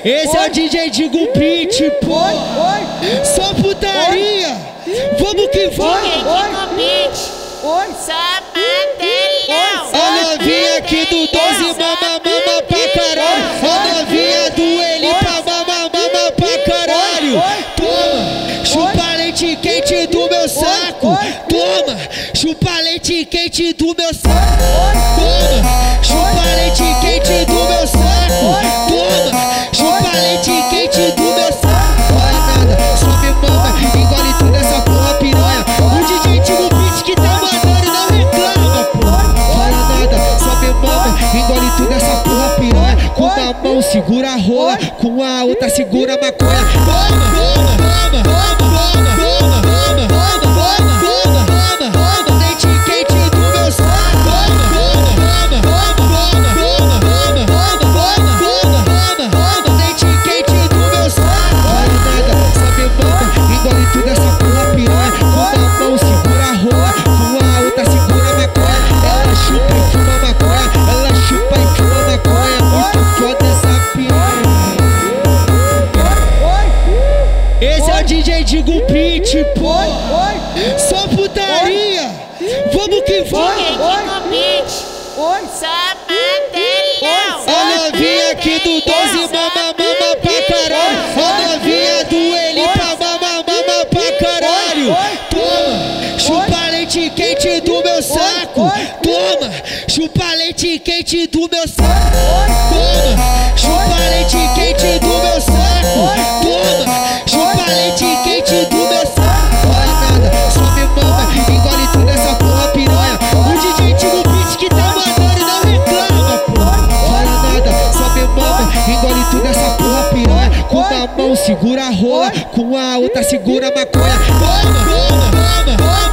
Esse é o DJ Digo Beat, pô. Só putaria. Vamos que vamos. A novinha aqui do 12 mama pra caralho. A novinha do Elipa mama pra caralho. Toma, chupa leite quente do meu saco. Toma, chupa leite quente do meu saco. Toma, chupa leite quente do meu saco. Toma, chupa leite quente do meu saco. Olha nada, só me mama, engole tudo essa porra piranha. O DJ Digo Beat que tá mandando não reclama, porra. Olha nada, só me mama, engole tudo essa porra piranha. Com uma mão segura a rola, com a outra segura a maconha. Toma, toma, toma, toma, toma, toma, toma, toma, toma, toma, leite quente do meu saco. Toma, toma, toma, toma, toma, toma, toma, toma, toma, leite quente do meu saco. Olha nada, só me mama, engole tudo essa porra piranha. Com uma mão segura a rola, com a outra segura a maconha. Ela chupa e fuma maconha, ela chupa e fuma maconha. Muito foda essa piranha. Esse é o DJ Digo Beat, pô. Só putaria. Vamos que vamos. A novinha aqui do 12 mama pra caralho. A novinha do Elipa mama pra caralho. Toma, chupa leite quente do meu saco. Toma, chupa leite quente do meu saco. Toma, chupa leite quente do meu saco. Toma, chupa leite quente do meu saco. Olha nada, só me mama, engole tudo essa porra piranha. O DJ Digo Beat que tá mandando não reclama, porra. Olha nada, só me mama, engole tudo essa porra piranha. Com uma mão segura a rola, com a outra segura a maconha. Toma, toma, toma, toma.